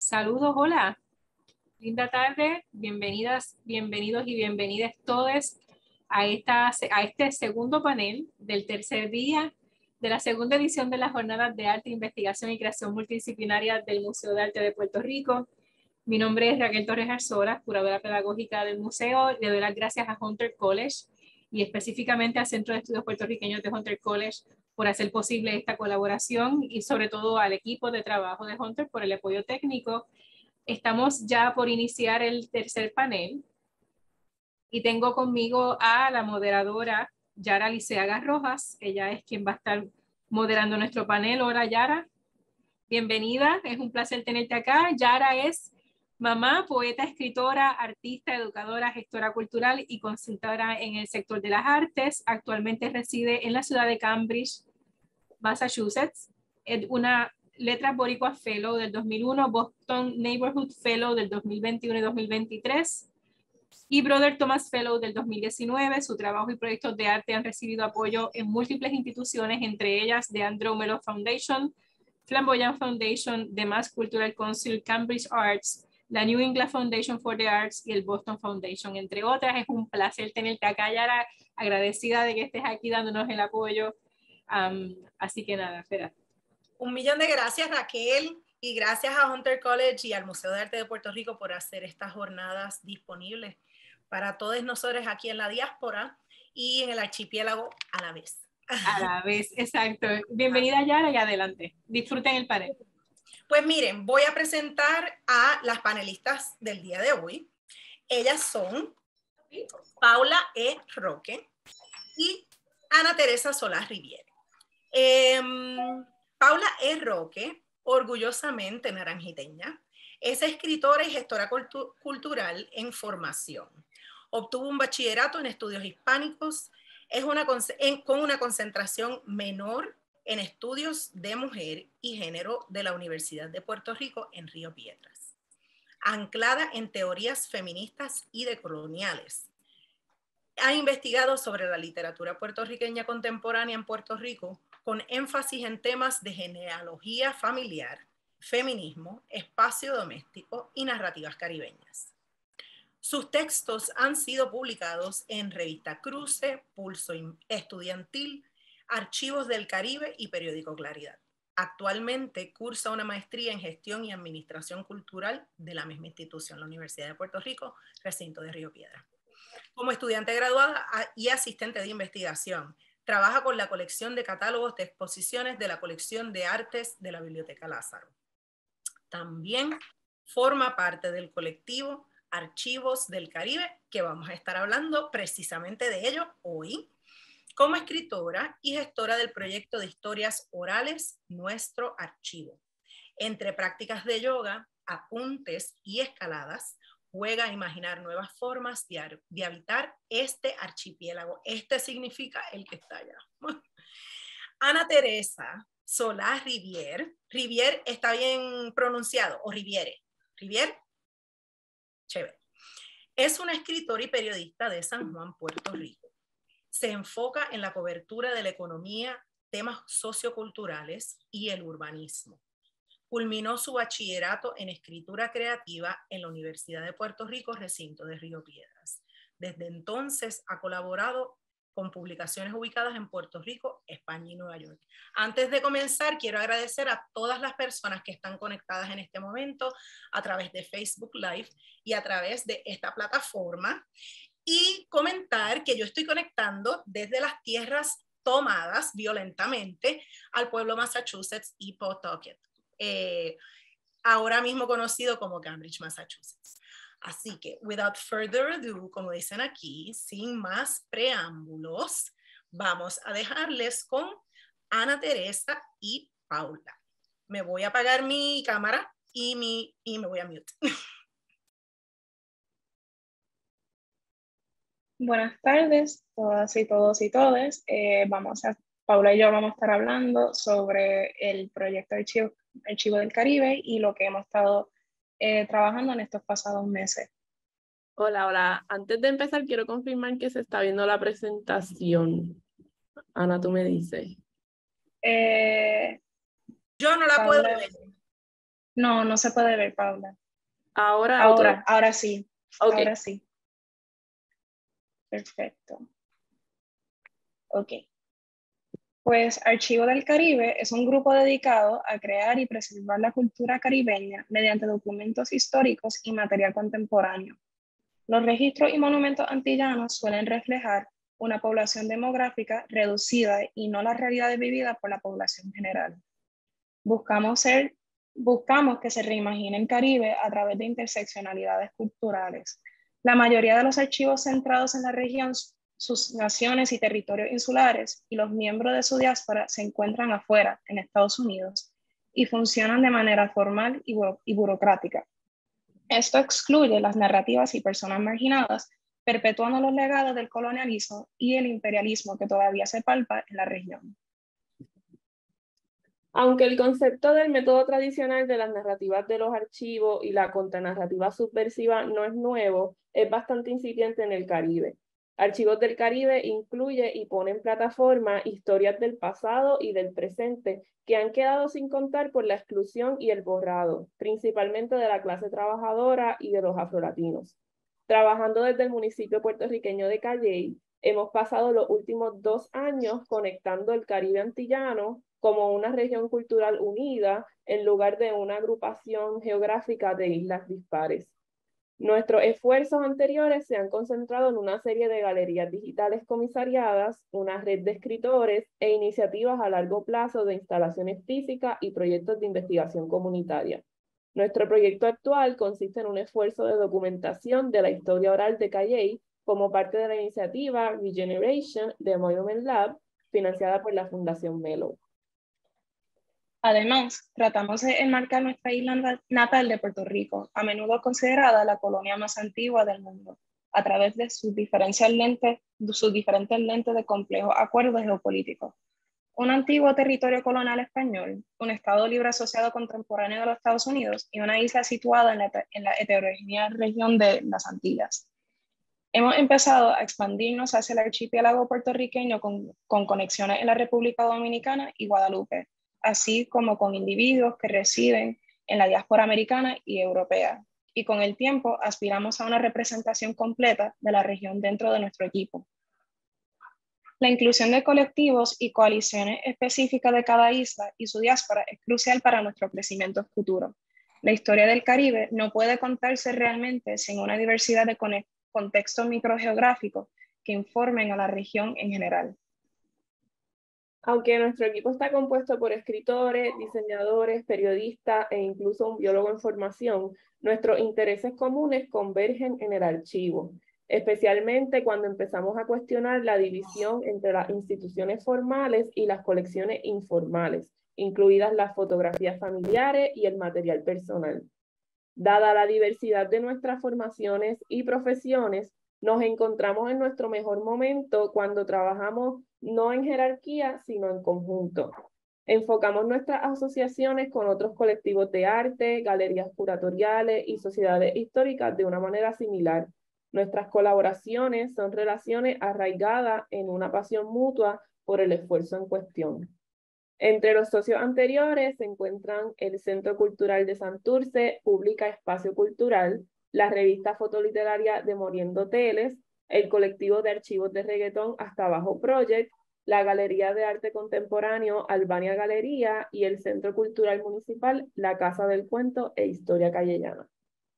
Saludos, hola. Linda tarde. Bienvenidas, bienvenidos y bienvenidas todos a este segundo panel del tercer día de la segunda edición de las Jornadas de Arte, Investigación y Creación Multidisciplinaria del Museo de Arte de Puerto Rico. Mi nombre es Raquel Torres Arzola, curadora pedagógica del museo. Le doy las gracias a Hunter College y específicamente al Centro de Estudios Puertorriqueños de Hunter College por hacer posible esta colaboración y sobre todo al equipo de trabajo de Hunter por el apoyo técnico. Estamos ya por iniciar el tercer panel y tengo conmigo a la moderadora Yara Liceaga Rojas. Ella es quien va a estar moderando nuestro panel. Hola Yara, bienvenida, es un placer tenerte acá. Yara es mamá, poeta, escritora, artista, educadora, gestora cultural y consultora en el sector de las artes. Actualmente reside en la ciudad de Cambridge, Massachusetts. Es una Letras Boricua Fellow del 2001, Boston Neighborhood Fellow del 2021 y 2023 y Brother Thomas Fellow del 2019. Su trabajo y proyectos de arte han recibido apoyo en múltiples instituciones, entre ellas The Andrew Mellon Foundation, Flamboyant Foundation, The Mass Cultural Council, Cambridge Arts, la New England Foundation for the Arts y el Boston Foundation, entre otras. Es un placer tenerte acá, Yara, agradecida de que estés aquí dándonos el apoyo. Así que nada, espera. Un millón de gracias, Raquel, y gracias a Hunter College y al Museo de Arte de Puerto Rico por hacer estas jornadas disponibles para todos nosotros aquí en la diáspora y en el archipiélago a la vez. A la vez, exacto. Bienvenida, Yara, y adelante. Disfruten el panel. Pues miren, voy a presentar a las panelistas del día de hoy. Ellas son Paula E. Roque y Ana Teresa Solás Riviere. Paula E. Roque, orgullosamente naranjiteña, es escritora y gestora cultural en formación. Obtuvo un bachillerato en estudios hispánicos, con una concentración menor en estudios de mujer y género de la Universidad de Puerto Rico en Río Piedras. Anclada en teorías feministas y decoloniales, ha investigado sobre la literatura puertorriqueña contemporánea en Puerto Rico con énfasis en temas de genealogía familiar, feminismo, espacio doméstico y narrativas caribeñas. Sus textos han sido publicados en Revista Cruce, Pulso Estudiantil, Archivos del Caribe y Periódico Claridad. Actualmente cursa una maestría en Gestión y Administración Cultural de la misma institución, la Universidad de Puerto Rico, recinto de Río Piedras. Como estudiante graduada y asistente de investigación, trabaja con la colección de catálogos de exposiciones de la colección de artes de la Biblioteca Lázaro. También forma parte del colectivo Archivos del Caribe, que vamos a estar hablando precisamente de ello hoy, como escritora y gestora del proyecto de historias orales Nuestro Archivo. Entre prácticas de yoga, apuntes y escaladas, juega a imaginar nuevas formas de habitar este archipiélago. Este significa el que está allá. Ana Teresa Solás Riviere. Riviere está bien pronunciado, o Riviere. Riviere, chévere. Es una escritora y periodista de San Juan, Puerto Rico. Se enfoca en la cobertura de la economía, temas socioculturales y el urbanismo. Culminó su bachillerato en escritura creativa en la Universidad de Puerto Rico, recinto de Río Piedras. Desde entonces ha colaborado con publicaciones ubicadas en Puerto Rico, España y Nueva York. Antes de comenzar, quiero agradecer a todas las personas que están conectadas en este momento a través de Facebook Live y a través de esta plataforma, y comentar que yo estoy conectando desde las tierras tomadas violentamente al pueblo Massachusetts y Pawtucket. Ahora mismo conocido como Cambridge, Massachusetts. Así que, without further ado, como dicen aquí, sin más preámbulos, vamos a dejarles con Ana Teresa y Paula. Me voy a apagar mi cámara y me voy a mute. Buenas tardes, todas y todos y todes. Paula y yo vamos a estar hablando sobre el proyecto Archivo del Caribe y lo que hemos estado trabajando en estos pasados meses. Hola, hola. Antes de empezar, quiero confirmar que se está viendo la presentación. Ana, tú me dices. Yo no la puedo ver. No, no se puede ver, Paula. Ahora, Ahora sí. Ok. Ahora sí. Perfecto. Ok. Pues Archivo del Caribe es un grupo dedicado a crear y preservar la cultura caribeña mediante documentos históricos y material contemporáneo. Los registros y monumentos antillanos suelen reflejar una población demográfica reducida y no las realidades vividas por la población general. Buscamos que se reimagine el Caribe a través de interseccionalidades culturales. La mayoría de los archivos centrados en la región, sus naciones y territorios insulares y los miembros de su diáspora se encuentran afuera, en Estados Unidos, y funcionan de manera formal y burocrática. Esto excluye las narrativas y personas marginadas, perpetuando los legados del colonialismo y el imperialismo que todavía se palpa en la región. Aunque el concepto del método tradicional de las narrativas de los archivos y la contranarrativa subversiva no es nuevo, es bastante incipiente en el Caribe. Archivos del Caribe incluye y pone en plataforma historias del pasado y del presente que han quedado sin contar por la exclusión y el borrado, principalmente de la clase trabajadora y de los afrolatinos. Trabajando desde el municipio puertorriqueño de Calley, hemos pasado los últimos 2 años conectando el Caribe antillano como una región cultural unida en lugar de una agrupación geográfica de islas dispares. Nuestros esfuerzos anteriores se han concentrado en una serie de galerías digitales comisariadas, una red de escritores e iniciativas a largo plazo de instalaciones físicas y proyectos de investigación comunitaria. Nuestro proyecto actual consiste en un esfuerzo de documentación de la historia oral de Calley como parte de la iniciativa Regeneration de Monument Lab, financiada por la Fundación Melo. Además, tratamos de enmarcar nuestra isla natal de Puerto Rico, a menudo considerada la colonia más antigua del mundo, a través de sus diferentes lentes de complejos acuerdos geopolíticos. Un antiguo territorio colonial español, un Estado libre asociado contemporáneo de los Estados Unidos y una isla situada en la heterogénea región de las Antillas. Hemos empezado a expandirnos hacia el archipiélago puertorriqueño con conexiones en la República Dominicana y Guadalupe, así como con individuos que residen en la diáspora americana y europea. Y con el tiempo aspiramos a una representación completa de la región dentro de nuestro equipo. La inclusión de colectivos y coaliciones específicas de cada isla y su diáspora es crucial para nuestro crecimiento futuro. La historia del Caribe no puede contarse realmente sin una diversidad de contextos microgeográficos que informen a la región en general. Aunque nuestro equipo está compuesto por escritores, diseñadores, periodistas e incluso un biólogo en formación, nuestros intereses comunes convergen en el archivo, especialmente cuando empezamos a cuestionar la división entre las instituciones formales y las colecciones informales, incluidas las fotografías familiares y el material personal. Dada la diversidad de nuestras formaciones y profesiones, nos encontramos en nuestro mejor momento cuando trabajamos no en jerarquía, sino en conjunto. Enfocamos nuestras asociaciones con otros colectivos de arte, galerías curatoriales y sociedades históricas de una manera similar. Nuestras colaboraciones son relaciones arraigadas en una pasión mutua por el esfuerzo en cuestión. Entre los socios anteriores se encuentran el Centro Cultural de Santurce, Pública Espacio Cultural, la revista fotoliteraria de Moriendo Teles, el colectivo de archivos de reggaetón Hasta Abajo Project, la Galería de Arte Contemporáneo Albania Galería y el Centro Cultural Municipal La Casa del Cuento e Historia Callellana.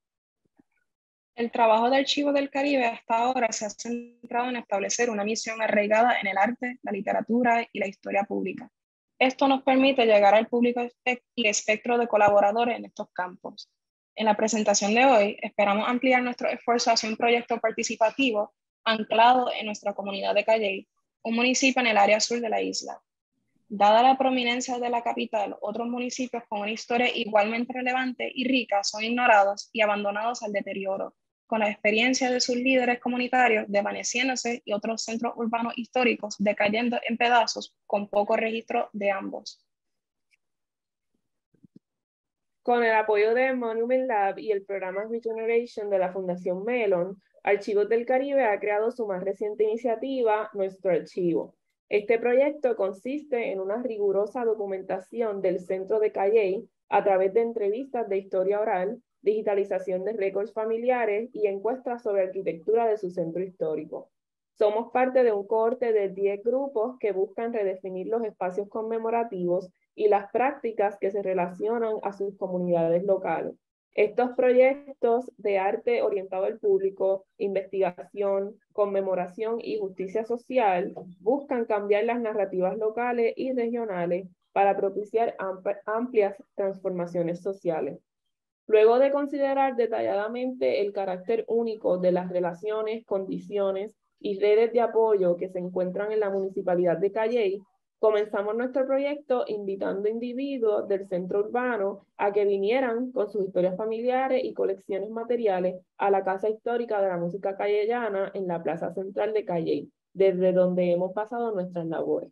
El trabajo de Archivo del Caribe hasta ahora se ha centrado en establecer una misión arraigada en el arte, la literatura y la historia pública. Esto nos permite llegar al público y espectro de colaboradores en estos campos. En la presentación de hoy, esperamos ampliar nuestro esfuerzo hacia un proyecto participativo anclado en nuestra comunidad de Calley, un municipio en el área sur de la isla. Dada la prominencia de la capital, otros municipios con una historia igualmente relevante y rica son ignorados y abandonados al deterioro, con la experiencia de sus líderes comunitarios desvaneciéndose y otros centros urbanos históricos decayendo en pedazos con poco registro de ambos. Con el apoyo de Monument Lab y el programa Regeneration de la Fundación Mellon, Archivos del Caribe ha creado su más reciente iniciativa, Nuestro Archivo. Este proyecto consiste en una rigurosa documentación del centro de Calley, a través de entrevistas de historia oral, digitalización de récords familiares y encuestas sobre arquitectura de su centro histórico. Somos parte de un cohorte de 10 grupos que buscan redefinir los espacios conmemorativos y las prácticas que se relacionan a sus comunidades locales. Estos proyectos de arte orientado al público, investigación, conmemoración y justicia social buscan cambiar las narrativas locales y regionales para propiciar amplias transformaciones sociales. Luego de considerar detalladamente el carácter único de las relaciones, condiciones y redes de apoyo que se encuentran en la Municipalidad de Calley, comenzamos nuestro proyecto invitando individuos del centro urbano a que vinieran con sus historias familiares y colecciones materiales a la Casa Histórica de la Música Calleyana en la Plaza Central de Calley, desde donde hemos pasado nuestras labores.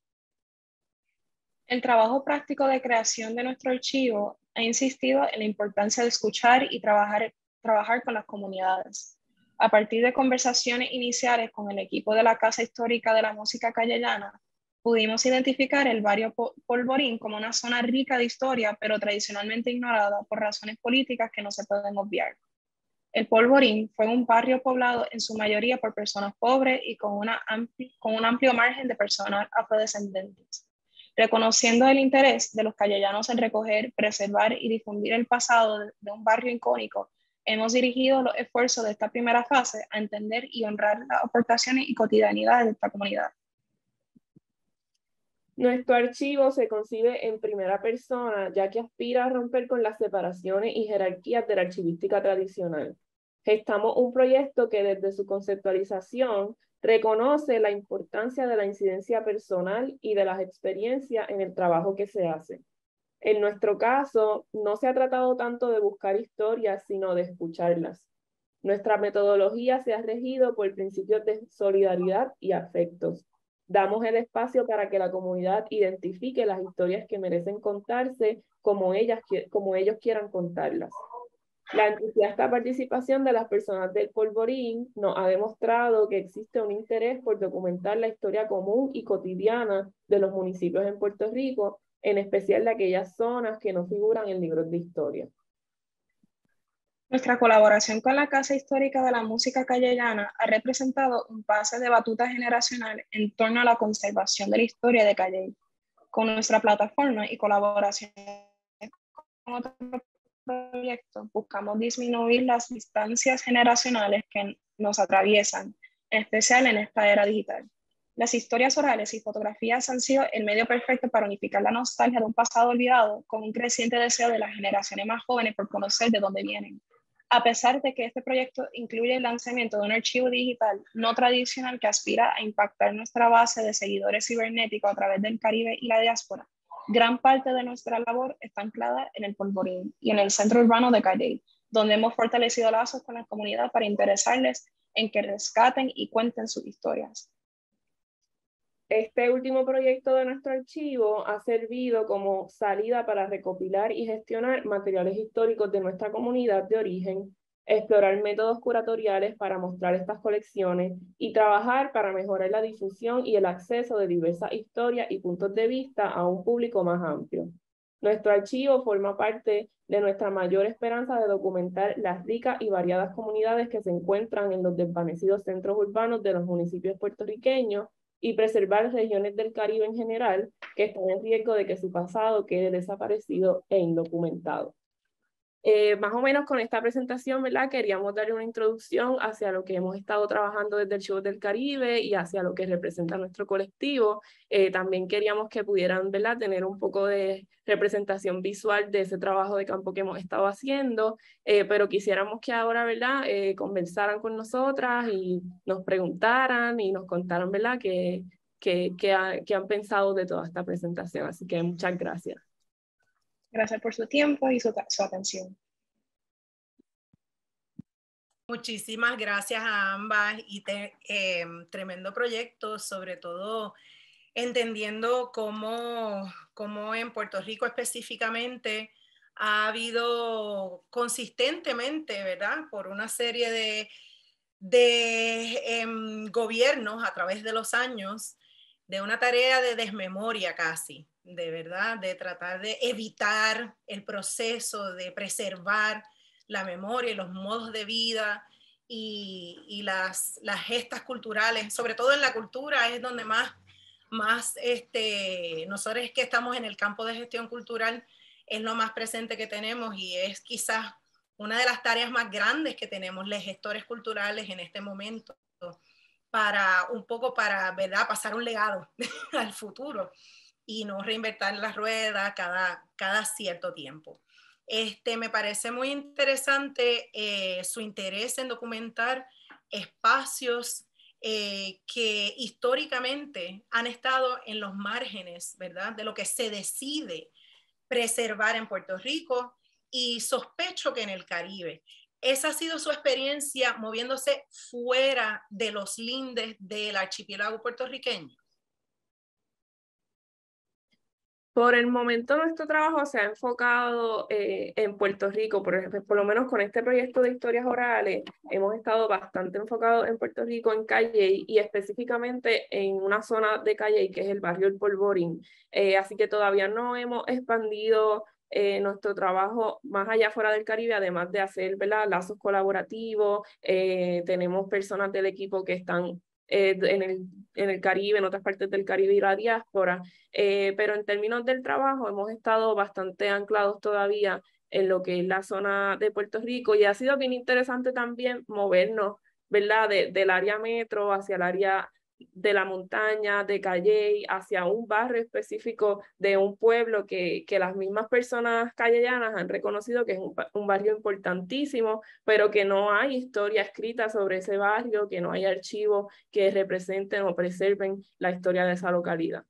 El trabajo práctico de creación de nuestro archivo ha insistido en la importancia de escuchar y trabajar con las comunidades. A partir de conversaciones iniciales con el equipo de la Casa Histórica de la Música Calleyana, pudimos identificar el barrio Polvorín como una zona rica de historia, pero tradicionalmente ignorada por razones políticas que no se pueden obviar. El Polvorín fue un barrio poblado en su mayoría por personas pobres y con un amplio margen de personas afrodescendientes. Reconociendo el interés de los callellanos en recoger, preservar y difundir el pasado de un barrio icónico, hemos dirigido los esfuerzos de esta primera fase a entender y honrar las aportaciones y cotidianidad de esta comunidad. Nuestro archivo se concibe en primera persona, ya que aspira a romper con las separaciones y jerarquías de la archivística tradicional. Gestamos un proyecto que desde su conceptualización reconoce la importancia de la incidencia personal y de las experiencias en el trabajo que se hace. En nuestro caso, no se ha tratado tanto de buscar historias, sino de escucharlas. Nuestra metodología se ha regido por principios de solidaridad y afectos. Damos el espacio para que la comunidad identifique las historias que merecen contarse como ellos quieran contarlas. La entusiasta participación de las personas del Polvorín nos ha demostrado que existe un interés por documentar la historia común y cotidiana de los municipios en Puerto Rico, en especial de aquellas zonas que no figuran en libros de historia. Nuestra colaboración con la Casa Histórica de la Música Calleyana ha representado un pase de batuta generacional en torno a la conservación de la historia de Calley. Con nuestra plataforma y colaboración con otros proyectos, buscamos disminuir las distancias generacionales que nos atraviesan, en especial en esta era digital. Las historias orales y fotografías han sido el medio perfecto para unificar la nostalgia de un pasado olvidado con un creciente deseo de las generaciones más jóvenes por conocer de dónde vienen. A pesar de que este proyecto incluye el lanzamiento de un archivo digital no tradicional que aspira a impactar nuestra base de seguidores cibernéticos a través del Caribe y la diáspora, gran parte de nuestra labor está anclada en el Polvorín y en el centro urbano de Calley, donde hemos fortalecido lazos con la comunidad para interesarles en que rescaten y cuenten sus historias. Este último proyecto de nuestro archivo ha servido como salida para recopilar y gestionar materiales históricos de nuestra comunidad de origen, explorar métodos curatoriales para mostrar estas colecciones y trabajar para mejorar la difusión y el acceso de diversas historias y puntos de vista a un público más amplio. Nuestro archivo forma parte de nuestra mayor esperanza de documentar las ricas y variadas comunidades que se encuentran en los desvanecidos centros urbanos de los municipios puertorriqueños y preservar regiones del Caribe en general que están en riesgo de que su pasado quede desaparecido e indocumentado. Más o menos con esta presentación, ¿verdad? Queríamos darle una introducción hacia lo que hemos estado trabajando desde Archivos del Caribe y hacia lo que representa nuestro colectivo. También queríamos que pudieran, ¿verdad?, tener un poco de representación visual de ese trabajo de campo que hemos estado haciendo, pero quisiéramos que ahora, ¿verdad?, conversaran con nosotras y nos preguntaran y nos contaran, ¿verdad?, qué han pensado de toda esta presentación. Así que muchas gracias. Gracias por su tiempo y su atención. Muchísimas gracias a ambas y tremendo proyecto, sobre todo entendiendo cómo en Puerto Rico específicamente ha habido consistentemente, ¿verdad?, por una serie de gobiernos a través de los años, de una tarea de desmemoria casi de verdad, de tratar de evitar el proceso de preservar la memoria y los modos de vida y las gestas culturales, sobre todo en la cultura es donde más nosotros que estamos en el campo de gestión cultural es lo más presente que tenemos y es quizás una de las tareas más grandes que tenemos los gestores culturales en este momento para un poco para, ¿verdad?, pasar un legado al futuro y no reinventar la rueda cada cierto tiempo. Me parece muy interesante su interés en documentar espacios que históricamente han estado en los márgenes, ¿verdad?, de lo que se decide preservar en Puerto Rico y sospecho que en el Caribe. Esa ha sido su experiencia moviéndose fuera de los lindes del archipiélago puertorriqueño. Por el momento nuestro trabajo se ha enfocado en Puerto Rico, por ejemplo, por lo menos con este proyecto de historias orales, hemos estado bastante enfocados en Puerto Rico, en Calley y específicamente en una zona de Calley que es el barrio El Polvorín. Así que todavía no hemos expandido nuestro trabajo más allá fuera del Caribe, además de hacer, ¿verdad?, lazos colaborativos. Tenemos personas del equipo que están en el Caribe, en otras partes del Caribe y la diáspora, pero en términos del trabajo hemos estado bastante anclados todavía en lo que es la zona de Puerto Rico y ha sido bien interesante también movernos, ¿verdad?, del área metro hacia el área de la montaña, de Calley, hacia un barrio específico de un pueblo que las mismas personas callejanas han reconocido que es un barrio importantísimo, pero que no hay historia escrita sobre ese barrio, que no hay archivos que representen o preserven la historia de esa localidad.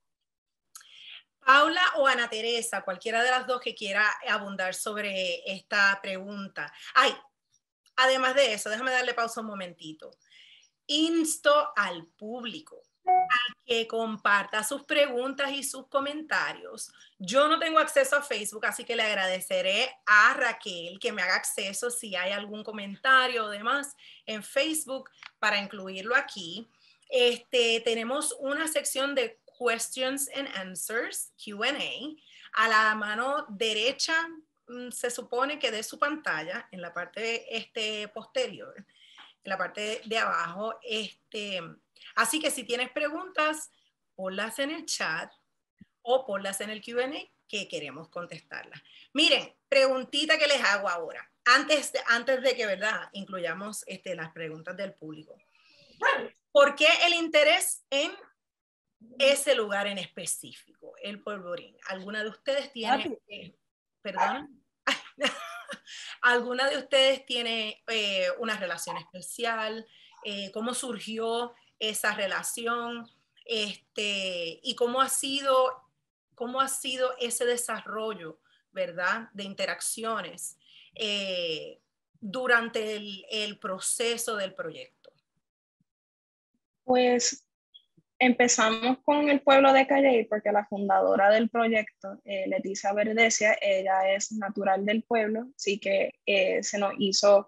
Paula o Ana Teresa, cualquiera de las dos que quiera abundar sobre esta pregunta. Ay, además de eso, déjame darle pausa un momentito. Insto al público a que comparta sus preguntas y sus comentarios. Yo no tengo acceso a Facebook, así que le agradeceré a Raquel que me haga acceso si hay algún comentario o demás en Facebook para incluirlo aquí. Tenemos una sección de Questions and Answers, Q&A, a la mano derecha, se supone que de su pantalla, en la parte posterior, en la parte de abajo. Así que si tienes preguntas, ponlas en el chat o ponlas en el Q&A que queremos contestarlas. Miren, preguntita que les hago ahora, antes de que, ¿verdad?, incluyamos las preguntas del público. ¿Por qué el interés en ese lugar en específico, el Polvorín? ¿Alguna de ustedes tiene, perdón? ¿Alguna de ustedes tiene una relación especial? ¿Cómo surgió esa relación? ¿Y cómo ha sido ese desarrollo, ¿verdad?, de interacciones durante el proceso del proyecto? Pues empezamos con el pueblo de Calley porque la fundadora del proyecto, Leticia Verdecia, ella es natural del pueblo, así que se nos hizo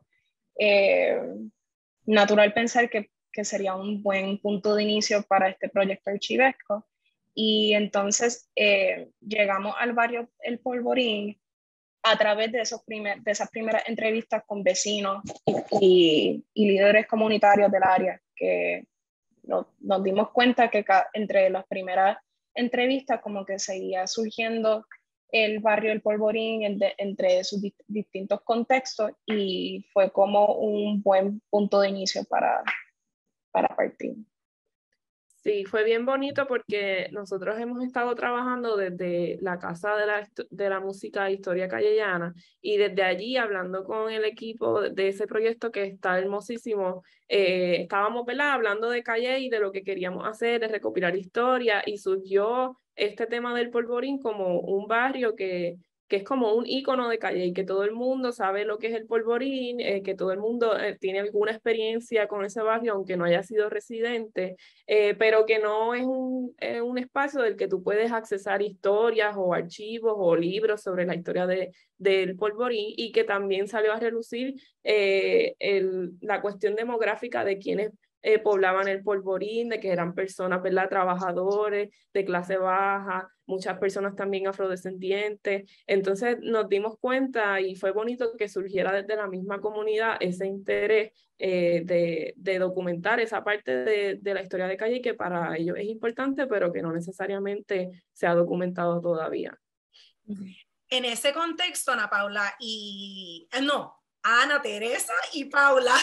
natural pensar que sería un buen punto de inicio para este proyecto archivesco. Y entonces llegamos al barrio El Polvorín a través de esas primeras entrevistas con vecinos y líderes comunitarios del área, que nos dimos cuenta que entre las primeras entrevistas como que seguía surgiendo el barrio El Polvorín entre sus distintos contextos y fue como un buen punto de inicio para partir. Sí, fue bien bonito porque nosotros hemos estado trabajando desde la Casa de la Música e Historia Calleyana y desde allí hablando con el equipo de ese proyecto que está hermosísimo, estábamos, ¿verdad?, hablando de Calley y de lo que queríamos hacer, de recopilar historia y surgió este tema del Polvorín como un barrio que es como un ícono de Calley, que todo el mundo sabe lo que es el Polvorín, que todo el mundo tiene alguna experiencia con ese barrio, aunque no haya sido residente, pero que no es un espacio del que tú puedes accesar historias o archivos o libros sobre la historia del Polvorín y que también salió a relucir la cuestión demográfica de quienes poblaban el Polvorín, de que eran personas, ¿verdad? Trabajadores de clase baja, muchas personas también afrodescendientes. Entonces nos dimos cuenta y fue bonito que surgiera desde la misma comunidad ese interés de documentar esa parte de la historia de Calle que para ellos es importante, pero que no necesariamente se ha documentado todavía. En ese contexto, Ana Paula Ana Teresa y Paula.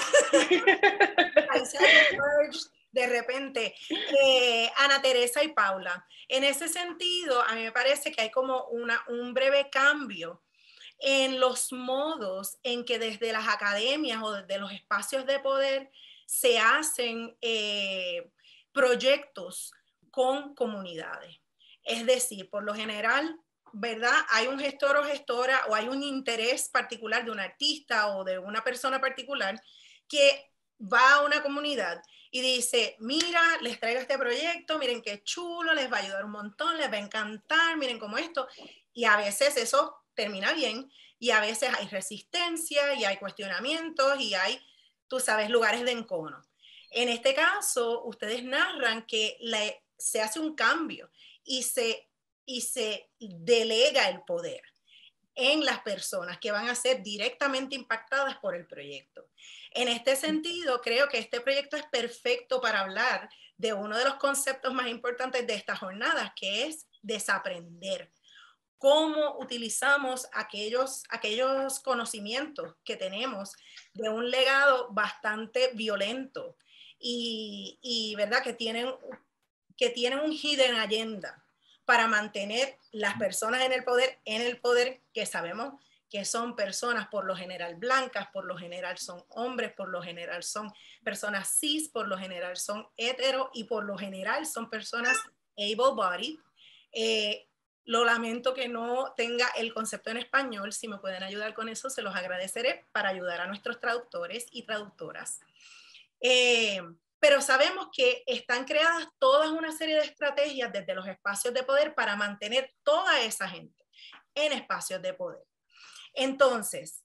De repente, Ana Teresa y Paula. En ese sentido, a mí me parece que hay como un breve cambio en los modos en que desde las academias o desde los espacios de poder se hacen proyectos con comunidades. Es decir, por lo general, ¿verdad? Hay un gestor o gestora o hay un interés particular de un artista o de una persona particular que va a una comunidad y dice, mira, les traigo este proyecto, miren qué chulo, les va a ayudar un montón, les va a encantar, miren cómo esto. Y a veces eso termina bien y a veces hay resistencia y hay cuestionamientos y hay, tú sabes, lugares de encono. En este caso, ustedes narran que se hace un cambio y se delega el poder en las personas que van a ser directamente impactadas por el proyecto. En este sentido, creo que este proyecto es perfecto para hablar de uno de los conceptos más importantes de estas jornadas, que es desaprender. Cómo utilizamos aquellos conocimientos que tenemos de un legado bastante violento y ¿verdad? que tienen un hidden agenda para mantener las personas en el poder que sabemos que son personas por lo general blancas, por lo general son hombres, por lo general son personas cis, por lo general son hetero y por lo general son personas able-bodied. Lo lamento que no tenga el concepto en español. Si me pueden ayudar con eso, se los agradeceré para ayudar a nuestros traductores y traductoras. Pero sabemos que están creadas toda una serie de estrategias desde los espacios de poder para mantener toda esa gente en espacios de poder. Entonces,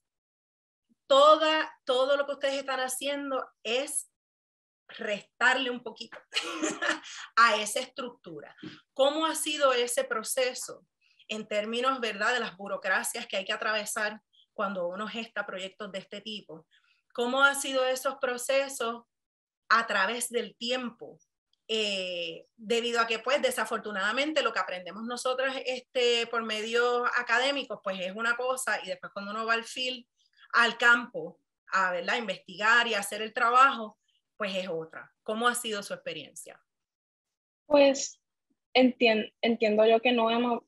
todo lo que ustedes están haciendo es restarle un poquito a esa estructura. ¿Cómo ha sido ese proceso en términos, verdad, de las burocracias que hay que atravesar cuando uno gesta proyectos de este tipo? ¿Cómo han sido esos procesos a través del tiempo? Debido a que, pues, desafortunadamente lo que aprendemos nosotros por medios académicos, pues es una cosa, y después cuando uno va al field, al campo, a, ¿verdad?, investigar y hacer el trabajo, pues es otra. ¿Cómo ha sido su experiencia? Pues entiendo yo que no hemos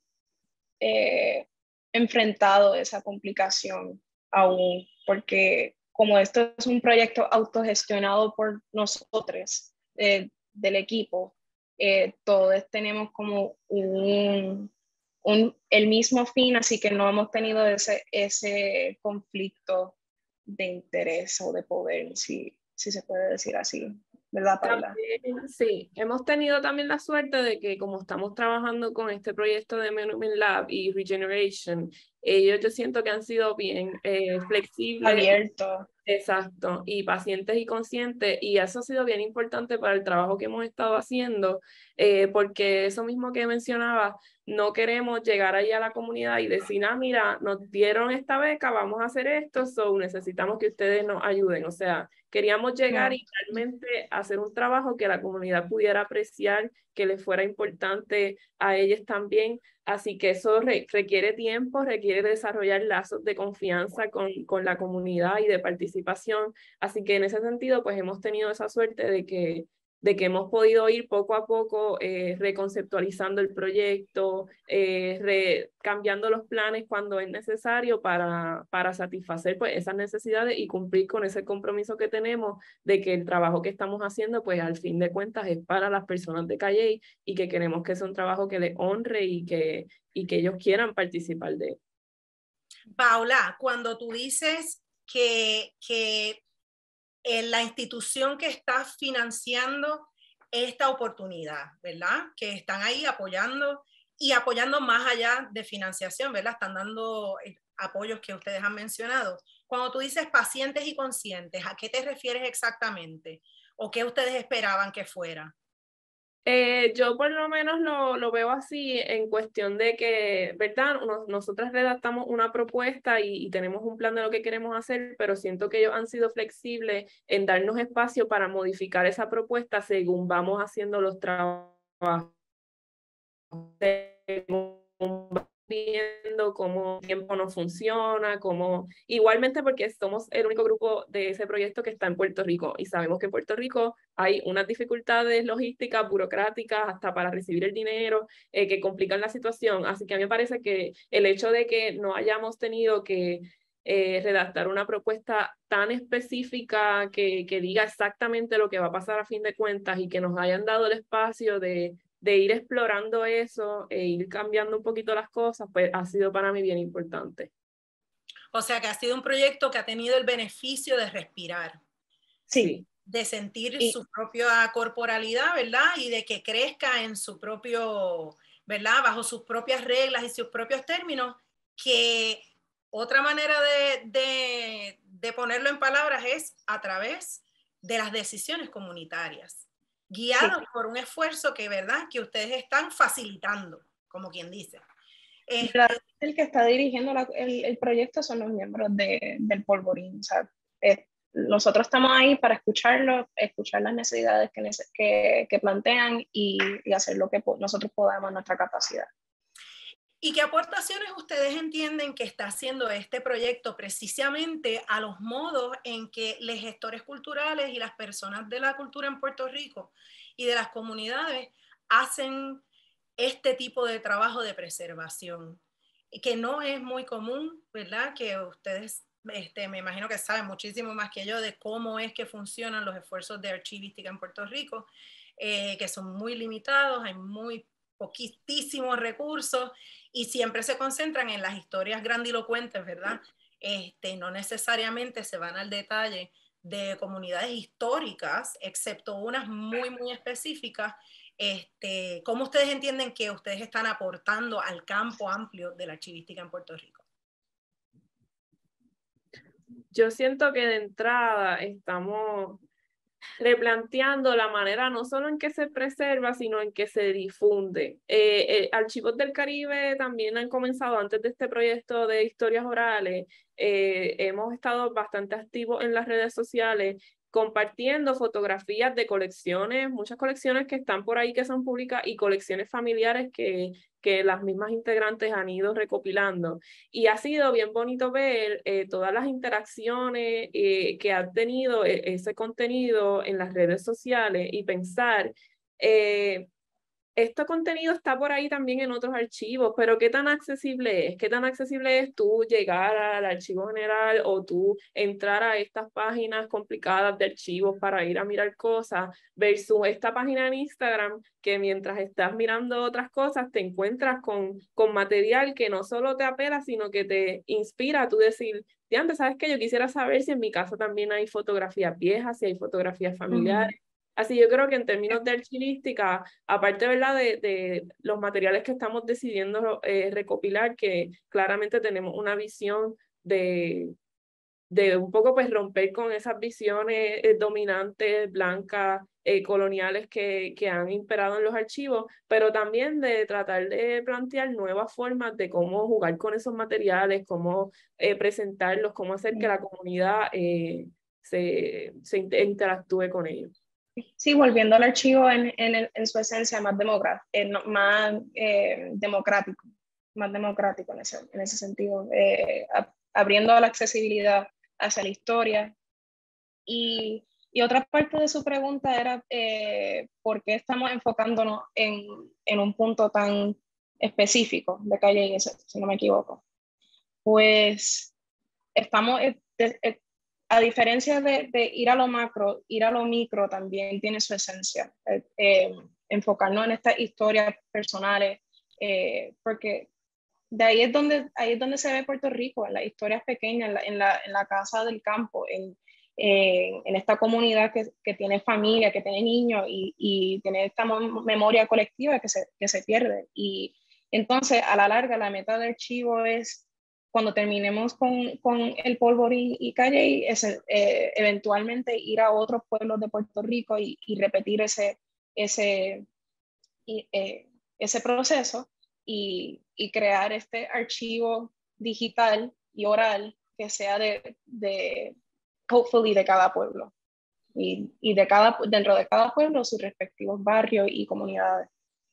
enfrentado esa complicación aún, porque como esto es un proyecto autogestionado por nosotros, del equipo, todos tenemos como el mismo fin, así que no hemos tenido ese conflicto de interés o de poder, si se puede decir así, ¿verdad, Paula? También, sí, hemos tenido también la suerte de que como estamos trabajando con este proyecto de Menumin Lab y Regeneration, ellos yo siento que han sido bien flexibles. Abierto. Exacto, y pacientes y conscientes, y eso ha sido bien importante para el trabajo que hemos estado haciendo, porque eso mismo que mencionaba, no queremos llegar ahí a la comunidad y decir, mira, nos dieron esta beca, vamos a hacer esto, necesitamos que ustedes nos ayuden. O sea, queríamos llegar y realmente hacer un trabajo que la comunidad pudiera apreciar, que les fuera importante a ellos también. Así que eso requiere tiempo, requiere desarrollar lazos de confianza con la comunidad y de participación. Así que en ese sentido, pues hemos tenido esa suerte de que hemos podido ir poco a poco reconceptualizando el proyecto, cambiando los planes cuando es necesario para satisfacer pues, esas necesidades y cumplir con ese compromiso que tenemos de que el trabajo que estamos haciendo, pues al fin de cuentas es para las personas de Calley y que queremos que sea un trabajo que les honre y que ellos quieran participar de él. Paula, cuando tú dices que la institución que está financiando esta oportunidad, ¿verdad? Que están ahí apoyando y apoyando más allá de financiación, ¿verdad? Están dando apoyos que ustedes han mencionado. Cuando tú dices pacientes y conscientes, ¿a qué te refieres exactamente? ¿O qué ustedes esperaban que fuera? Yo por lo menos lo veo así en cuestión de que, ¿verdad? Nosotras redactamos una propuesta y tenemos un plan de lo que queremos hacer, pero siento que ellos han sido flexibles en darnos espacio para modificar esa propuesta según vamos haciendo los trabajos, según viendo cómo el tiempo no funciona, igualmente porque somos el único grupo de ese proyecto que está en Puerto Rico y sabemos que en Puerto Rico hay unas dificultades logísticas, burocráticas, hasta para recibir el dinero, que complican la situación. Así que a mí me parece que el hecho de que no hayamos tenido que redactar una propuesta tan específica que diga exactamente lo que va a pasar a fin de cuentas y que nos hayan dado el espacio de ir explorando eso e ir cambiando un poquito las cosas, pues ha sido para mí bien importante. O sea que ha sido un proyecto que ha tenido el beneficio de respirar. Sí. De sentir su propia corporalidad, ¿verdad? Y de que crezca en su propio, ¿verdad? Bajo sus propias reglas y sus propios términos, que otra manera de ponerlo en palabras es a través de las decisiones comunitarias, guiados por un esfuerzo que, ¿verdad? Que ustedes están facilitando, como quien dice. El que está dirigiendo el proyecto son los miembros del Polvorín. O sea, nosotros estamos ahí para escucharlo, escuchar las necesidades que plantean y hacer lo que nosotros podamos en nuestra capacidad. ¿Y qué aportaciones ustedes entienden que está haciendo este proyecto precisamente a los modos en que los gestores culturales y las personas de la cultura en Puerto Rico y de las comunidades hacen este tipo de trabajo de preservación? Que no es muy común, ¿verdad? Que ustedes, me imagino que saben muchísimo más que yo de cómo es que funcionan los esfuerzos de archivística en Puerto Rico, que son muy limitados, hay muy poquitísimos recursos y siempre se concentran en las historias grandilocuentes, ¿verdad? No necesariamente se van al detalle de comunidades históricas, excepto unas muy, muy específicas. ¿Cómo ustedes entienden que ustedes están aportando al campo amplio de la archivística en Puerto Rico? Yo siento que de entrada estamos replanteando la manera no solo en que se preserva, sino en que se difunde. Archivos del Caribe también han comenzado antes de este proyecto de historias orales. Hemos estado bastante activos en las redes sociales compartiendo fotografías de colecciones, muchas colecciones que están por ahí que son públicas y colecciones familiares que las mismas integrantes han ido recopilando. Y ha sido bien bonito ver todas las interacciones que ha tenido ese contenido en las redes sociales y pensar, este contenido está por ahí también en otros archivos, pero ¿qué tan accesible es? ¿Qué tan accesible es tú llegar al archivo general o tú entrar a estas páginas complicadas de archivos para ir a mirar cosas versus esta página en Instagram que mientras estás mirando otras cosas te encuentras con material que no solo te apela, sino que te inspira a tú decir, antes, ¿sabes qué? Yo quisiera saber si en mi casa también hay fotografías viejas, si hay fotografías familiares. Así yo creo que en términos de archivística, aparte, ¿verdad? de los materiales que estamos decidiendo recopilar, que claramente tenemos una visión de un poco pues romper con esas visiones dominantes, blancas, coloniales que han imperado en los archivos, pero también de tratar de plantear nuevas formas de cómo jugar con esos materiales, cómo presentarlos, cómo hacer que la comunidad se interactúe con ellos. Sí, volviendo al archivo en su esencia más democrático en ese sentido, abriendo la accesibilidad hacia la historia. Y otra parte de su pregunta era ¿por qué estamos enfocándonos en un punto tan específico de Calle Iglesias, si no me equivoco? Pues estamos... a diferencia de ir a lo macro, ir a lo micro también tiene su esencia. Enfocarnos en estas historias personales, porque de ahí es donde se ve Puerto Rico, en las historias pequeñas, en la casa del campo, en esta comunidad que tiene familia, que tiene niños y tiene esta memoria colectiva que se pierde. Y entonces, a la larga, la meta del archivo es cuando terminemos con el Polvorín y Calley, eventualmente ir a otros pueblos de Puerto Rico y repetir ese proceso y crear este archivo digital y oral que sea hopefully de cada pueblo y dentro de cada pueblo sus respectivos barrios y comunidades.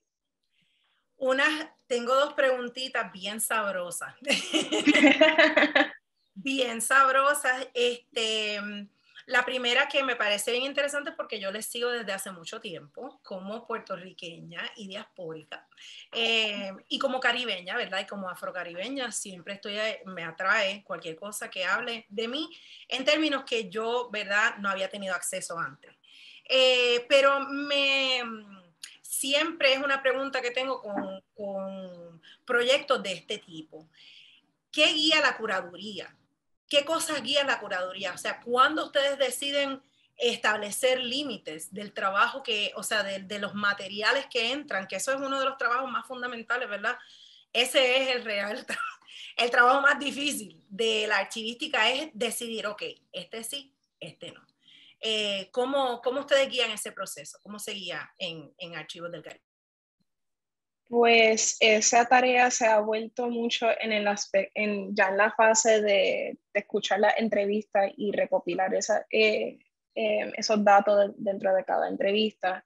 Tengo dos preguntitas bien sabrosas. Bien sabrosas. La primera que me parece bien interesante porque yo les sigo desde hace mucho tiempo como puertorriqueña y diaspórica y como caribeña, ¿verdad? Y como afrocaribeña siempre me atrae cualquier cosa que hable de mí en términos que yo, ¿verdad? No había tenido acceso antes. Pero siempre es una pregunta que tengo con proyectos de este tipo. ¿Qué guía la curaduría? ¿Qué cosas guía la curaduría? O sea, ¿cuándo ustedes deciden establecer límites del trabajo de los materiales que entran? Que eso es uno de los trabajos más fundamentales, ¿verdad? Ese es el trabajo más difícil de la archivística, es decidir, ok, este sí, este no. ¿Cómo ustedes guían ese proceso? ¿Cómo se guía en Archivos del Caribe? Pues esa tarea se ha vuelto mucho ya en la fase de escuchar la entrevista y recopilar esos datos dentro de cada entrevista.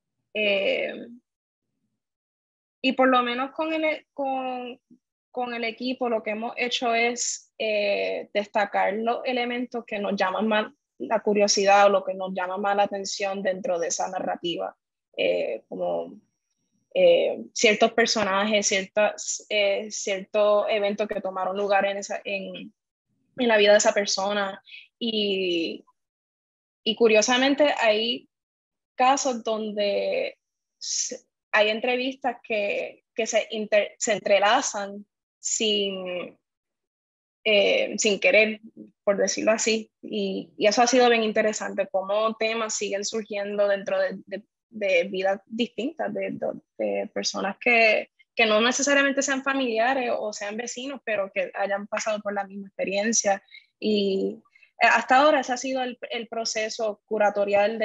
Y por lo menos con el equipo lo que hemos hecho es destacar los elementos que nos llaman más la curiosidad o lo que nos llama más la atención dentro de esa narrativa, como ciertos personajes, ciertos eventos que tomaron lugar en la vida de esa persona. Y curiosamente hay casos donde hay entrevistas que se entrelazan sin querer, por decirlo así. Y eso ha sido bien interesante, cómo temas siguen surgiendo dentro de vidas distintas, de personas que no necesariamente sean familiares o sean vecinos, pero que hayan pasado por la misma experiencia. Y hasta ahora ese ha sido el proceso curatorial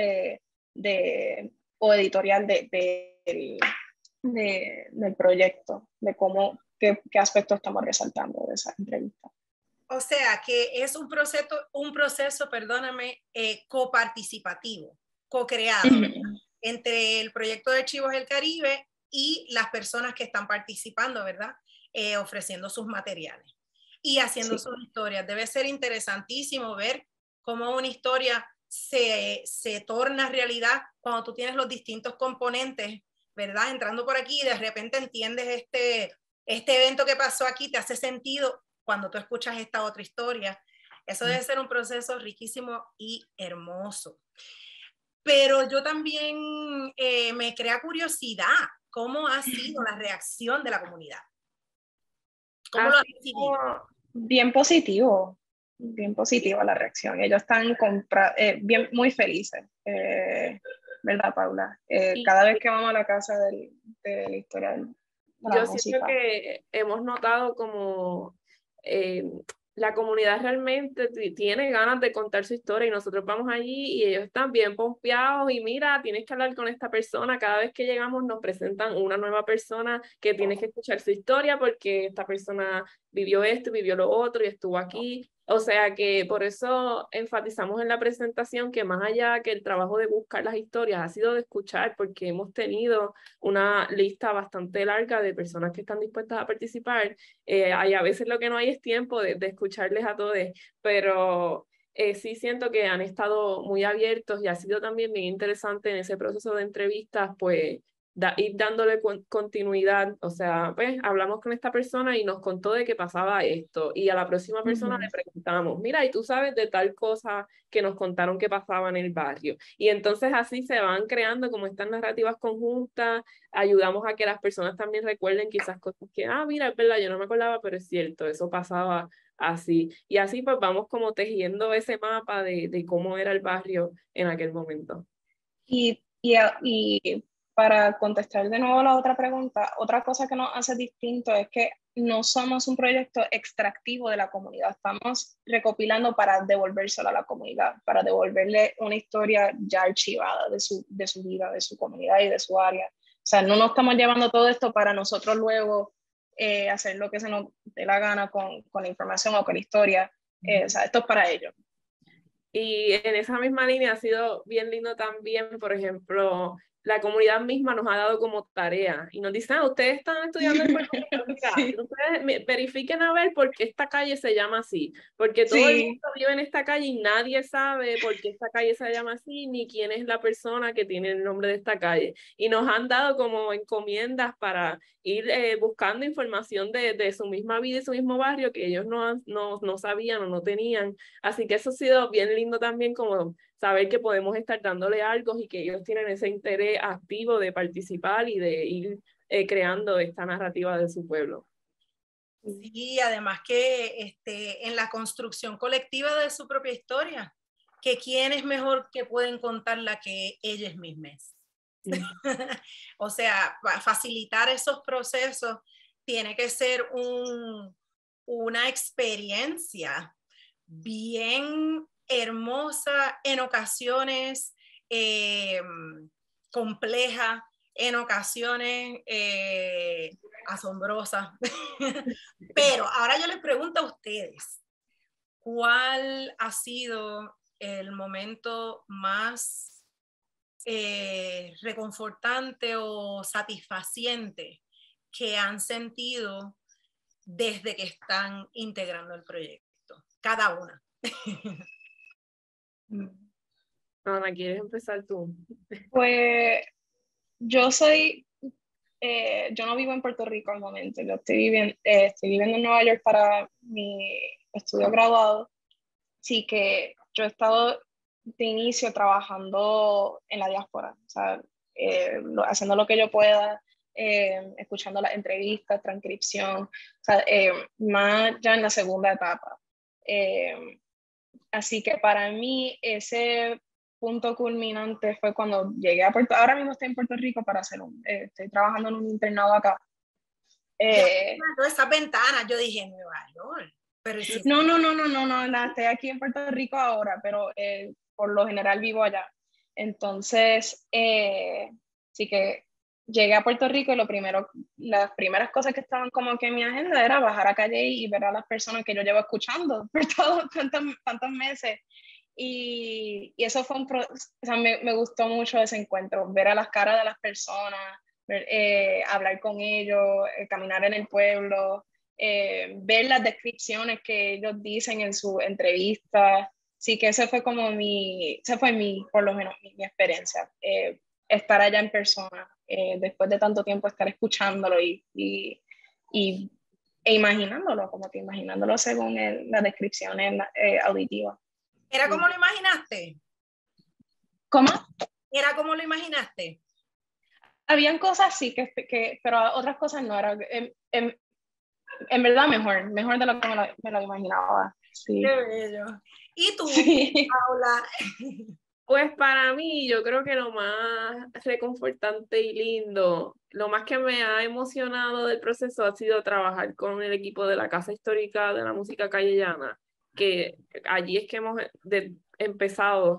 o editorial del proyecto, de qué aspectos estamos resaltando de esa entrevista. O sea, que es un proceso, perdóname, coparticipativo, co-creado entre el proyecto de Archivos del Caribe y las personas que están participando, ¿verdad? Ofreciendo sus materiales y haciendo sus historias. Debe ser interesantísimo ver cómo una historia se torna realidad cuando tú tienes los distintos componentes, ¿verdad? Entrando por aquí y de repente entiendes este evento que pasó aquí, te hace sentido cuando tú escuchas esta otra historia. Eso debe ser un proceso riquísimo y hermoso. Pero yo también me crea curiosidad, ¿cómo ha sido la reacción de la comunidad? ¿Cómo lo han recibido? Bien positiva la reacción. Ellos están muy felices, ¿verdad, Paula? Cada vez que vamos a la casa del historial. Yo siento que hemos notado como la comunidad realmente tiene ganas de contar su historia y nosotros vamos allí y ellos están bien pompeados y mira, tienes que hablar con esta persona. Cada vez que llegamos nos presentan una nueva persona que tienes que escuchar su historia porque esta persona vivió esto, vivió lo otro y estuvo aquí. O sea que por eso enfatizamos en la presentación que más allá que el trabajo de buscar las historias ha sido de escuchar, porque hemos tenido una lista bastante larga de personas que están dispuestas a participar. Hay a veces lo que no hay es tiempo de escucharles a todos, pero sí siento que han estado muy abiertos y ha sido también bien interesante en ese proceso de entrevistas, pues ir dándole continuidad. O sea, pues hablamos con esta persona y nos contó de que pasaba esto y a la próxima persona le preguntamos, mira, ¿y tú sabes de tal cosa que nos contaron que pasaba en el barrio? Y entonces así se van creando como estas narrativas conjuntas, ayudamos a que las personas también recuerden quizás cosas que, mira, es verdad, yo no me acordaba, pero es cierto, eso pasaba así. Y así pues vamos como tejiendo ese mapa de cómo era el barrio en aquel momento. Y para contestar de nuevo la otra pregunta, otra cosa que nos hace distinto es que no somos un proyecto extractivo de la comunidad, estamos recopilando para devolvérselo a la comunidad, para devolverle una historia ya archivada de su vida, de su comunidad y de su área. O sea, no nos estamos llevando todo esto para nosotros luego hacer lo que se nos dé la gana con la información o con la historia. O sea, esto es para ellos. Y en esa misma línea ha sido bien lindo también, por ejemplo, la comunidad misma nos ha dado como tarea y nos dicen, ustedes están estudiando en Puerto Rico, mira, Sí. ustedes verifiquen a ver por qué esta calle se llama así, porque todo el mundo vive en esta calle y nadie sabe por qué esta calle se llama así, ni quién es la persona que tiene el nombre de esta calle. Y nos han dado como encomiendas para ir buscando información de su misma vida y su mismo barrio que ellos no sabían o no tenían. Así que eso ha sido bien lindo también, como saber que podemos estar dándole algo y que ellos tienen ese interés activo de participar y de ir creando esta narrativa de su pueblo. Sí, además que en la construcción colectiva de su propia historia, que quién es mejor que pueden contarla que ellas mismas. O sea, facilitar esos procesos tiene que ser una experiencia bien hermosa, en ocasiones compleja, en ocasiones asombrosa. Pero ahora yo les pregunto a ustedes, ¿cuál ha sido el momento más reconfortante o satisfaciente que han sentido desde que están integrando el proyecto? Cada una. Ana, ¿quieres empezar tú? Pues yo no vivo en Puerto Rico al momento, yo estoy viviendo en Nueva York para mi estudio graduado, así que yo he estado de inicio trabajando en la diáspora, o sea, haciendo lo que yo pueda, escuchando las entrevistas, transcripción, o sea, más ya en la segunda etapa. Así que para mí ese punto culminante fue cuando llegué a ahora mismo estoy en Puerto Rico para estoy trabajando en un internado acá. Todas esas ventanas, yo dije Nueva York. Pero no, estoy aquí en Puerto Rico ahora, pero por lo general vivo allá. Entonces, sí que llegué a Puerto Rico y las primeras cosas que estaban como que en mi agenda era bajar a Calle y ver a las personas que yo llevo escuchando por tantos meses. Y eso fue o sea, me gustó mucho ese encuentro, ver a las caras de las personas, hablar con ellos, caminar en el pueblo, ver las descripciones que ellos dicen en su entrevista. Sí que ese fue por lo menos mi experiencia, estar allá en persona, después de tanto tiempo estar escuchándolo e imaginándolo, como que imaginándolo según las descripciones auditivas. ¿Era como lo imaginaste? ¿Cómo? ¿Era como lo imaginaste? Habían cosas sí, pero otras cosas no. Era, en verdad mejor de lo que me lo imaginaba. Sí. Qué bello. ¿Y tú, sí. Paula? Pues para mí, yo creo que lo más reconfortante y lindo, lo más que me ha emocionado del proceso ha sido trabajar con el equipo de la Casa Histórica de la Música Callellana, que allí es que hemos empezado.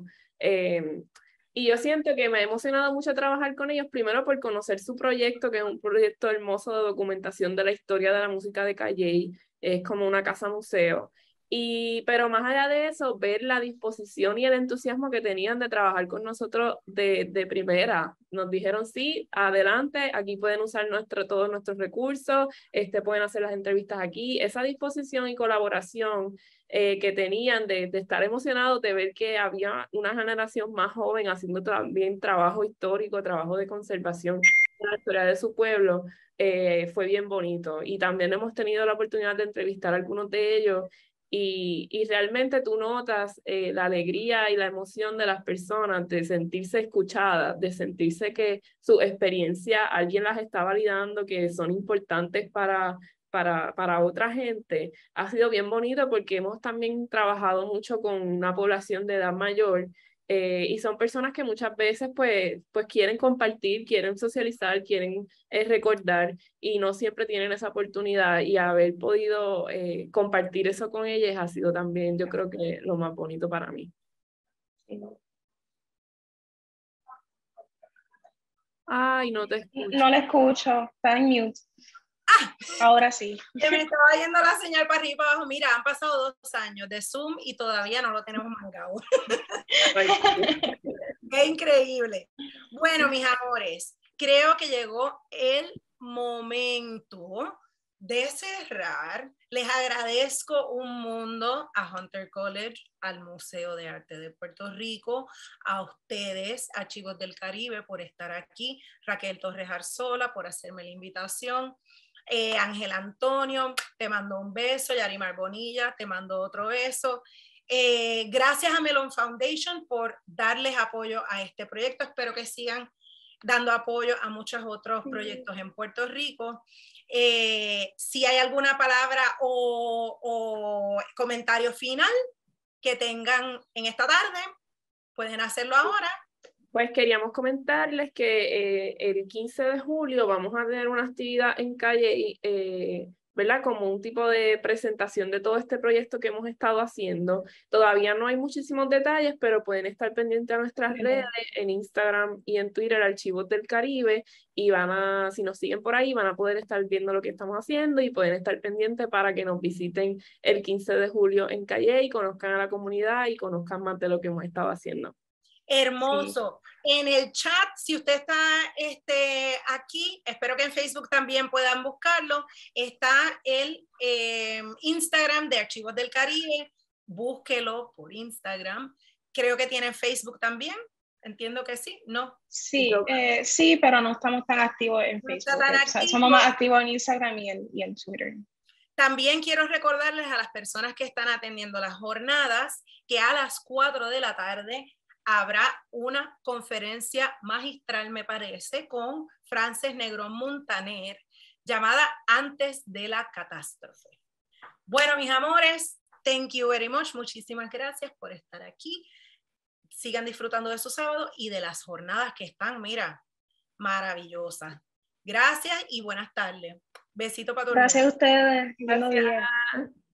Y yo siento que me ha emocionado mucho trabajar con ellos, primero por conocer su proyecto, que es un proyecto hermoso de documentación de la historia de la música de Calley, es como una casa museo. Pero más allá de eso, ver la disposición y el entusiasmo que tenían de trabajar con nosotros de primera. Nos dijeron, sí, adelante, aquí pueden usar todos nuestros recursos, pueden hacer las entrevistas aquí. Esa disposición y colaboración que tenían de estar emocionados de ver que había una generación más joven haciendo también trabajo histórico, trabajo de conservación de la historia de su pueblo, fue bien bonito. Y también hemos tenido la oportunidad de entrevistar a algunos de ellos. Y realmente tú notas la alegría y la emoción de las personas de sentirse escuchadas, de sentirse que su experiencia alguien las está validando, que son importantes para otra gente. Ha sido bien bonito porque hemos también trabajado mucho con una población de edad mayor Y son personas que muchas veces pues quieren compartir, quieren socializar, quieren recordar y no siempre tienen esa oportunidad, y haber podido compartir eso con ellas ha sido también, yo creo que lo más bonito para mí. Ay, no te escucho. No le escucho, está en mute. Ahora sí. Se me estaba yendo la señal para arriba y para abajo. Mira, han pasado 2 años de Zoom y todavía no lo tenemos mangado. ¡Qué increíble! Bueno, mis amores, creo que llegó el momento de cerrar. Les agradezco un mundo a Hunter College, al Museo de Arte de Puerto Rico, a ustedes, Archivos del Caribe, por estar aquí, Raquel Torres Arzola, por hacerme la invitación. Ángel Antonio, te mando un beso. Yarimar Bonilla, te mando otro beso. Gracias a Melon Foundation por darles apoyo a este proyecto. Espero que sigan dando apoyo a muchos otros proyectos en Puerto Rico. Si hay alguna palabra o comentario final que tengan en esta tarde, pueden hacerlo ahora. Pues queríamos comentarles que el 15 de julio vamos a tener una actividad en calle, ¿verdad? Como un tipo de presentación de todo este proyecto que hemos estado haciendo. Todavía no hay muchísimos detalles, pero pueden estar pendientes a nuestras redes, en Instagram y en Twitter, Archivos del Caribe, y si nos siguen por ahí, van a poder estar viendo lo que estamos haciendo y pueden estar pendientes para que nos visiten el 15 de julio en Calle y conozcan a la comunidad y conozcan más de lo que hemos estado haciendo. Hermoso. Sí. En el chat, si usted está aquí, espero que en Facebook también puedan buscarlo, está el Instagram de Archivos del Caribe. Búsquelo por Instagram. Creo que tienen Facebook también. Entiendo que sí, ¿no? Sí, sí, pero no estamos tan activos en Facebook. O sea, somos más activos en Instagram y en Twitter. También quiero recordarles a las personas que están atendiendo las jornadas que a las 4 de la tarde habrá una conferencia magistral, me parece, con Frances Negrón Montaner, llamada Antes de la Catástrofe. Bueno, mis amores, thank you very much. Muchísimas gracias por estar aquí. Sigan disfrutando de su sábado y de las jornadas que están, mira, maravillosas. Gracias y buenas tardes. Besito para todos. Gracias a ustedes. Buenos días.